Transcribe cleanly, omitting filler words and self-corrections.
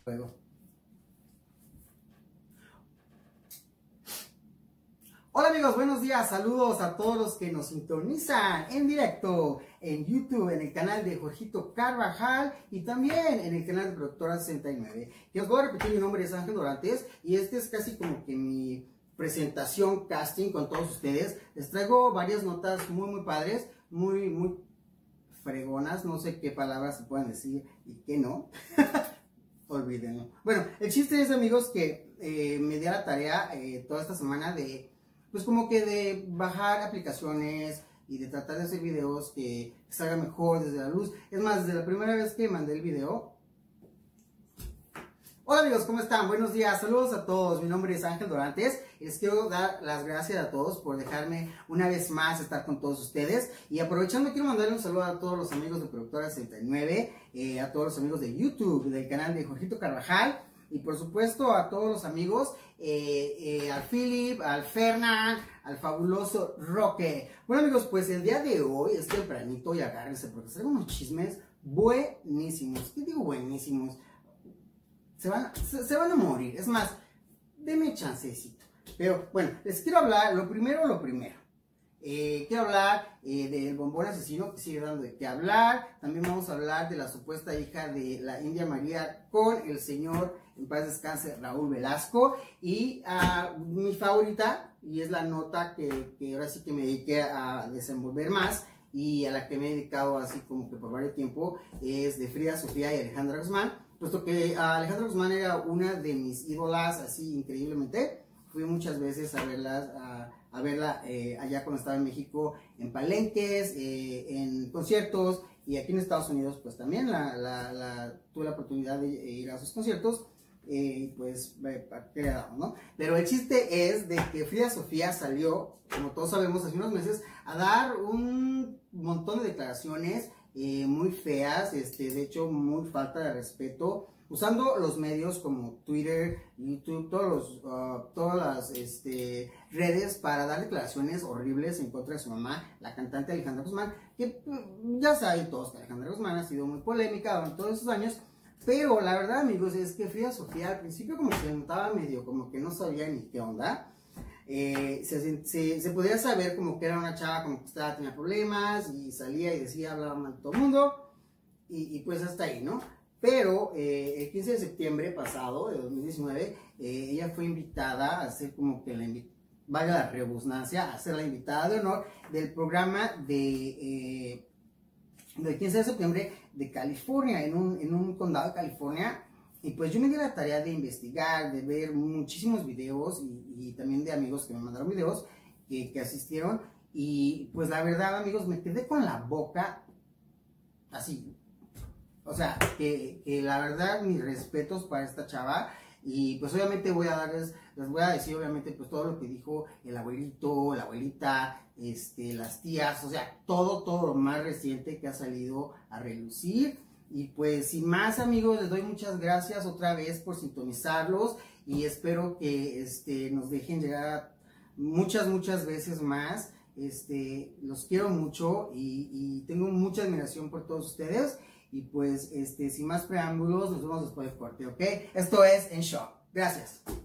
Luego. Hola amigos, buenos días, saludos a todos los que nos sintonizan en directo en YouTube, en el canal de Jorgito Carvajal y también en el canal de Productora 69. Que os voy a repetir, mi nombre es Ángel Dorantes y este es casi como que mi presentación, casting con todos ustedes. Les traigo varias notas muy padres, muy fregonas, no sé qué palabras se pueden decir y qué no. Olvídenlo. Bueno, el chiste es, amigos, que me di a la tarea toda esta semana de, pues como que de bajar aplicaciones y de tratar de hacer videos que salgan mejor desde la luz. Es más, desde la primera vez que mandé el video. Hola amigos, ¿cómo están? Buenos días, saludos a todos. Mi nombre es Ángel Dorantes y les quiero dar las gracias a todos por dejarme una vez más estar con todos ustedes. Y aprovechando, quiero mandarle un saludo a todos los amigos de Productora 69, a todos los amigos de YouTube, del canal de Jorgito Carvajal. Y por supuesto a todos los amigos, al Philip, al Fernán, al fabuloso Roque. Bueno amigos, pues el día de hoy es tempranito y agárrense porque traigo unos chismes buenísimos. ¿Qué digo buenísimos? Se van a morir. Es más, denme chancecito. Pero bueno, les quiero hablar, lo primero. Quiero hablar del bombón asesino que sigue dando de qué hablar. También vamos a hablar de la supuesta hija de la India María con el señor, en paz descanse, Raúl Velasco. Y mi favorita, y es la nota que ahora sí que me dediqué a desenvolver más y a la que me he dedicado así como que por varios tiempo, es de Frida Sofía y Alejandra Guzmán. Puesto que Alejandra Guzmán era una de mis ídolas así increíblemente. Fui muchas veces a verla allá cuando estaba en México, en palenques, en conciertos, y aquí en Estados Unidos pues también tuve la oportunidad de ir a sus conciertos, pues qué le damos, ¿no? Pero el chiste es de que Frida Sofía salió, como todos sabemos, hace unos meses a dar un montón de declaraciones muy feas, de hecho muy falta de respeto, usando los medios como Twitter, YouTube, todas las redes para dar declaraciones horribles en contra de su mamá, la cantante Alejandra Guzmán, que ya saben todos que Alejandra Guzmán ha sido muy polémica durante todos esos años. Pero la verdad, amigos, es que Frida Sofía al principio como que se notaba medio como que no sabía ni qué onda. Se podía saber como que era una chava como que tenía problemas y salía y decía, hablaba mal de todo el mundo y pues hasta ahí, ¿no? Pero el 15 de septiembre pasado de 2019 ella fue invitada a ser como que vaya la redundancia, a ser la invitada de honor del programa del 15 de septiembre de California, en un condado de California. Y pues yo me di la tarea de investigar, de ver muchísimos videos y también de amigos que me mandaron videos que asistieron. Y pues la verdad, amigos, me quedé con la boca así. O sea, que la verdad, mis respetos para esta chava. Y pues obviamente les voy a decir obviamente pues todo lo que dijo el abuelito, la abuelita, las tías, o sea, todo lo más reciente que ha salido a relucir. Y pues sin más, amigos, les doy muchas gracias otra vez por sintonizarlos y espero que nos dejen llegar muchas veces más. Los quiero mucho y tengo mucha admiración por todos ustedes. Y pues sin más preámbulos, nos vemos después del corte, ¿ok? Esto es En Shock. Gracias.